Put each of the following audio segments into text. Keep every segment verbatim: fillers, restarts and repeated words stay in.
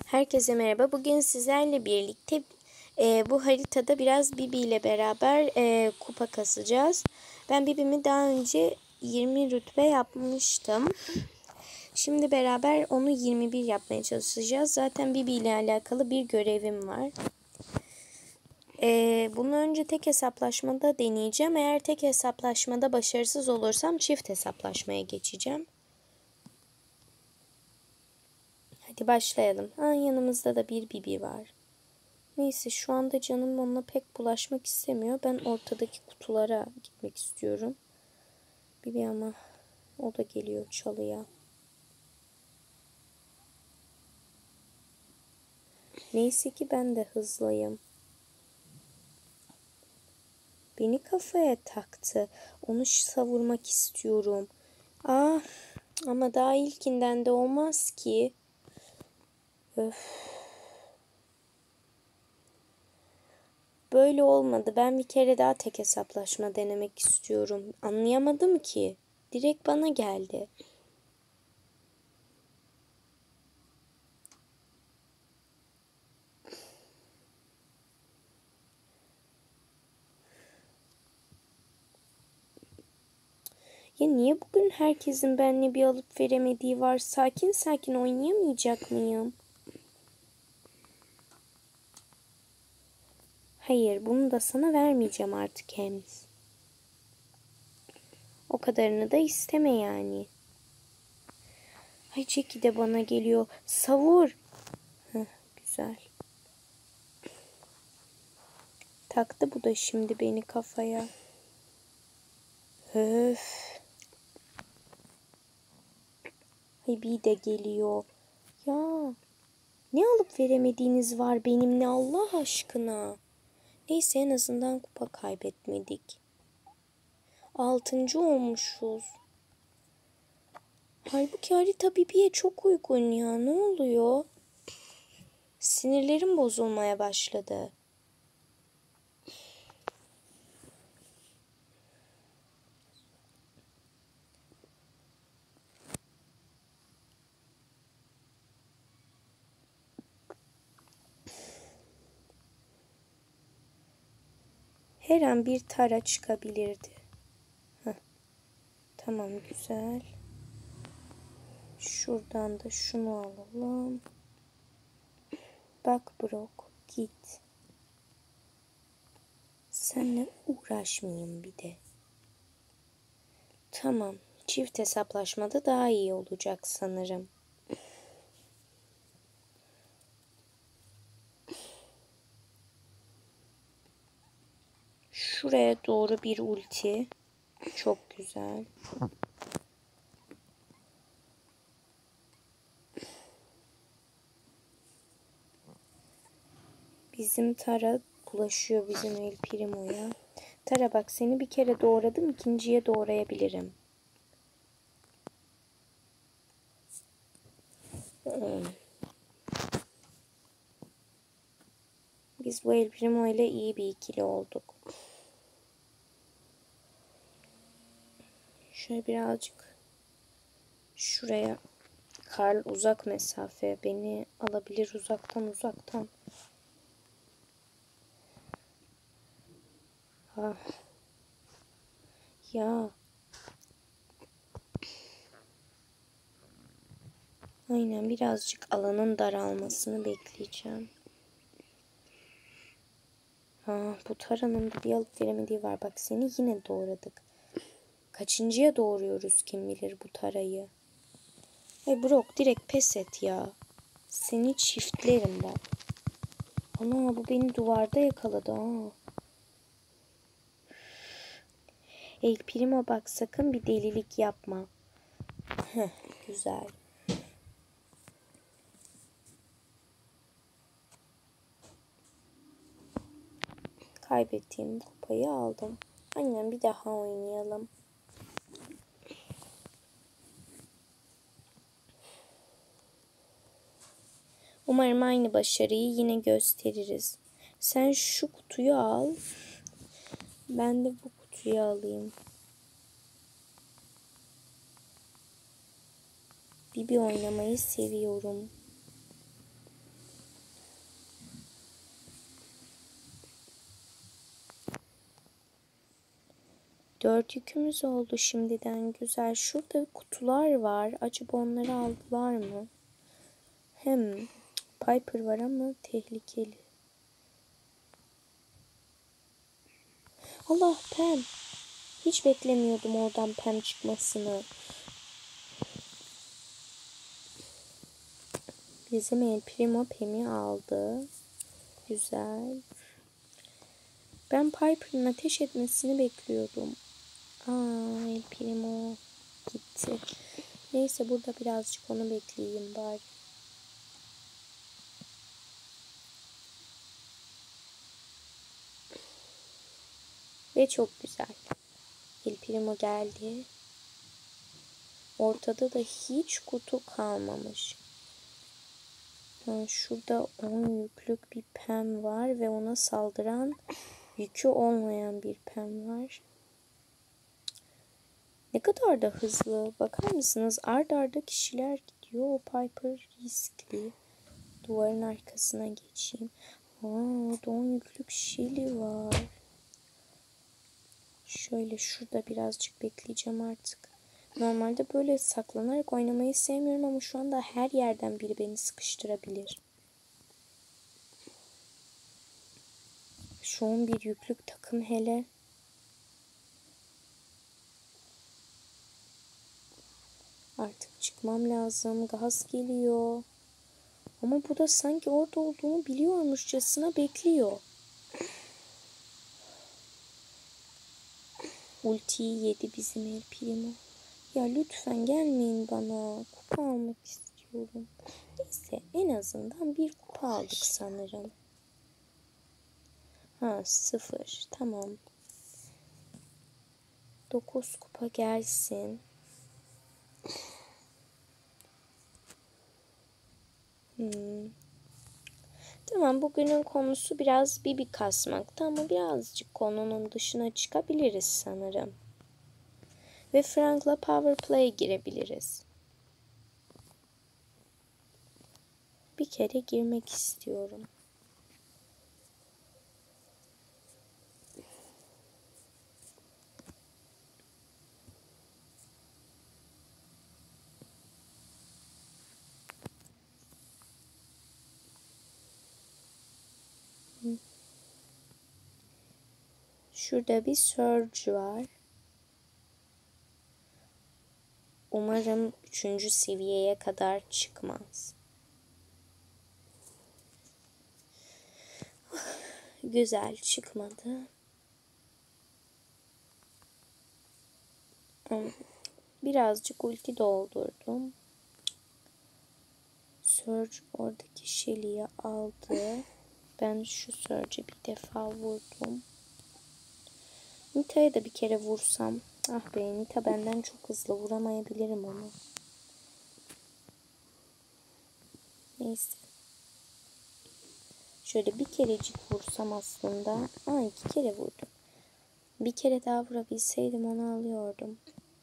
Herkese merhaba. Bugün sizlerle birlikte e, bu haritada biraz Bibi ile beraber e, kupa kasacağız. Ben Bibi'mi daha önce yirmi rütbe yapmıştım. Şimdi beraber onu yirmi bir yapmaya çalışacağız. Zaten Bibi ile alakalı bir görevim var. E, bunu önce tek hesaplaşmada deneyeceğim. Eğer tek hesaplaşmada başarısız olursam çift hesaplaşmaya geçeceğim. Hadi başlayalım. Ha, yanımızda da bir Bibi var. Neyse şu anda canım onunla pek bulaşmak istemiyor. Ben ortadaki kutulara gitmek istiyorum. Bibi ama o da geliyor çalıya. Neyse ki ben de hızlıyım. Beni kafaya taktı. Onu savurmak istiyorum. Ah, ama daha ilkinden de olmaz ki. Öf. Böyle olmadı. Ben bir kere daha tek hesaplaşma denemek istiyorum. Anlayamadım ki. Direkt bana geldi. Ya niye bugün herkesin benimle bir alıp veremediği var? Sakin sakin oynayamayacak mıyım? Hayır, bunu da sana vermeyeceğim artık hem. O kadarını da isteme yani. Ay Jackie de bana geliyor. Savur. Heh, güzel. Taktı bu da şimdi beni kafaya. Öf. Ay bir de geliyor. Ya ne alıp veremediğiniz var benimle Allah aşkına. Neyse en azından kupa kaybetmedik. Altıncı olmuşuz. Halbuki harita Bibi'ye çok uygun ya. Ne oluyor? Sinirlerim bozulmaya başladı. Her an bir Tara çıkabilirdi. Heh. Tamam güzel. Şuradan da şunu alalım. Bak Brock git. Seninle uğraşmayayım bir de. Tamam. Çift hesaplaşmada daha iyi olacak sanırım. Şuraya doğru bir ulti. Çok güzel. Bizim Tara bulaşıyor bizim El Primo'ya. Tara bak seni bir kere doğradım, ikinciye doğrayabilirim. Hmm. Biz bu El Primo ile iyi bir ikili olduk. Şöyle birazcık şuraya. Karl uzak mesafe. Beni alabilir uzaktan uzaktan. Ah. Ya. Aynen birazcık alanın daralmasını bekleyeceğim. Ha, bu Tara'nın da bir alıp veremediği var. Bak seni yine doğradık. Kaçıncıya doğruyoruz kim bilir bu Tara'yı. Ay Brock direkt pes et ya. Seni çiftlerim bak. Ana bu beni duvarda yakaladı ha. El Primo bak sakın bir delilik yapma. Heh, güzel. Kaybettiğim kupayı aldım. Aynen bir daha oynayalım. Umarım aynı başarıyı yine gösteririz. Sen şu kutuyu al. Ben de bu kutuyu alayım. Bibi oynamayı seviyorum. Dört yükümüz oldu şimdiden. Güzel. Şurada kutular var. Acaba onları aldılar mı? Hem Piper var ama tehlikeli. Allah, Pam. Hiç beklemiyordum oradan Pam çıkmasını. Bizim El Primo Pam'i aldı. Güzel. Ben Piper'ın ateş etmesini bekliyordum. Aa, El Primo gitti. Neyse, burada birazcık onu bekleyeyim bari. Ve çok güzel. El Primo geldi. Ortada da hiç kutu kalmamış. Yani şurada on yüklük bir Pam var ve ona saldıran yükü olmayan bir Pam var. Ne kadar da hızlı. Bakar mısınız? Ard arda kişiler gidiyor. O Piper riskli. Duvarın arkasına geçeyim. Aa, orada on yüklük Shelly var. Şöyle şurada birazcık bekleyeceğim artık. Normalde böyle saklanarak oynamayı sevmiyorum ama şu anda her yerden biri beni sıkıştırabilir. Şu on bir yüklük takım hele. Artık çıkmam lazım. Gaz geliyor. Ama bu da sanki orada olduğumu biliyormuşçasına bekliyor. Ultiyi yedi bizim El Primo. Ya lütfen gelmeyin bana. Kupa almak istiyorum. Neyse, en azından bir kupa aldık sanırım. Ha, sıfır. Tamam. Dokuz kupa gelsin. Hmm. Tamam, bugünün konusu biraz Bibi kasmaktı ama birazcık konunun dışına çıkabiliriz sanırım. Ve Frank'la Power Play'e girebiliriz. Bir kere girmek istiyorum. Şurada bir Surge var. Umarım üçüncü seviyeye kadar çıkmaz. Güzel, çıkmadı. Birazcık ulti doldurdum. Surge oradaki Shelly'yi aldı. Ben şu Surge'e bir defa vurdum. Nita'ya da bir kere vursam. Ah be, Nita benden çok hızlı, vuramayabilirim onu. Neyse. Şöyle bir kerecik vursam aslında. Aa, iki kere vurdum. Bir kere daha vurabilseydim onu alıyordum.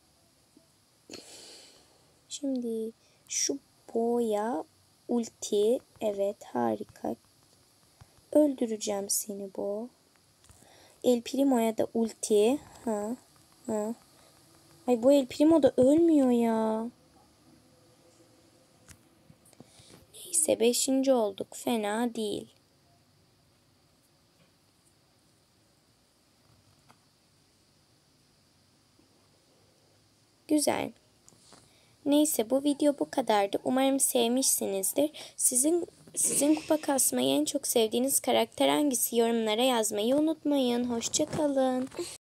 Şimdi şu boya ulti. Evet, harika. Öldüreceğim seni bu. El Primo'ya da ulti. Ha, ha. Ay, bu El Primo da ölmüyor ya. Neyse, beşinci olduk. Fena değil. Güzel. Neyse, bu video bu kadardı. Umarım sevmişsinizdir. Sizin sizin kupa kasmayı en çok sevdiğiniz karakter hangisi? Yorumlara yazmayı unutmayın. Hoşça kalın.